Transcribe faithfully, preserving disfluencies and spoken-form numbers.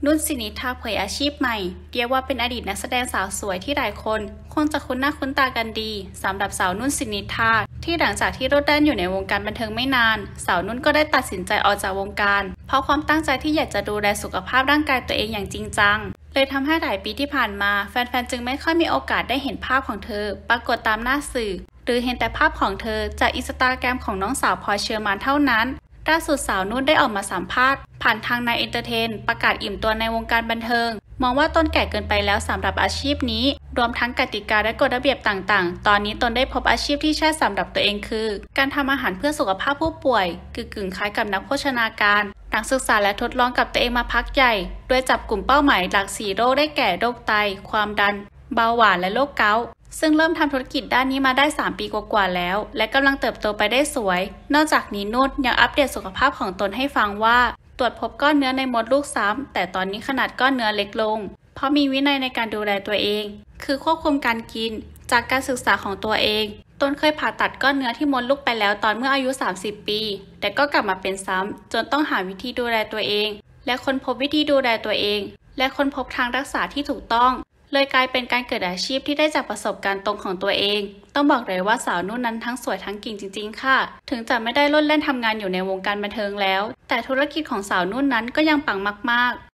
นุ่นสินิธาเผยอาชีพใหม่เรียกว่าเป็นอดีตนักแสดงสาวสวยที่หลายคนคงจะคุ้นหน้าคุ้นตากันดีสำหรับสาวนุ่นสินิธาที่หลังจากที่โลดแล่นอยู่ในวงการบันเทิงไม่นานสาวนุ่นก็ได้ตัดสินใจออกจากวงการเพราะความตั้งใจที่อยากจะดูแลสุขภาพร่างกายตัวเองอย่างจริงจังเลยทำให้หลายปีที่ผ่านมาแฟนๆจึงไม่ค่อยมีโอกาสได้เห็นภาพของเธอปรากฏตามหน้าสื่อหรือเห็นแต่ภาพของเธอจากอินสตาแกรมของน้องสาวพลอยเชอร์มานเท่านั้นล่าสุดสาวนุ่นได้ออกมาสัมภาษณ์ผ่านทางนายเอนเตอร์เทนประกาศอิ่มตัวในวงการบันเทิงมองว่าตนแก่เกินไปแล้วสำหรับอาชีพนี้รวมทั้งกติกาและกฎระเบียบต่างๆตอนนี้ตนได้พบอาชีพที่ใช่สำหรับตัวเองคือการทำอาหารเพื่อสุขภาพผู้ป่วยกึ่งๆคล้ายกับนักโภชนาการหลังศึกษาและทดลองกับตัวเองมาพักใหญ่โดยจับกลุ่มเป้าหมายหลักสี่โรคได้แก่โรคไตความดันเบาหวานและโรคเกาต์ซึ่งเริ่มทำธุรกิจด้านนี้มาได้สามปีกว่าๆแล้วและกำลังเติบโตไปได้สวยนอกจากนี้นุ่นยังอัปเดตสุขภาพของตนให้ฟังว่าตรวจพบก้อนเนื้อในมดลูกซ้ำแต่ตอนนี้ขนาดก้อนเนื้อเล็กลงเพราะมีวินัยในการดูแลตัวเองคือควบคุมการกินจากการศึกษาของตัวเองตนเคยผ่าตัดก้อนเนื้อที่มดลูกไปแล้วตอนเมื่ออายุสามสิบปีแต่ก็กลับมาเป็นซ้ำจนต้องหาวิธีดูแลตัวเองและค้นพบวิธีดูแลตัวเองและค้นพบทางรักษาที่ถูกต้องเลยกลายเป็นการเกิดอาชีพที่ได้จากประสบการณ์ตรงของตัวเองต้องบอกเลยว่าสาวนุ่นนั้นทั้งสวยทั้งเก่งจริงๆค่ะถึงจะไม่ได้โลดแล่นทำงานอยู่ในวงการบันเทิงแล้วแต่ธุรกิจของสาวนุ่นนั้นก็ยังปังมากๆ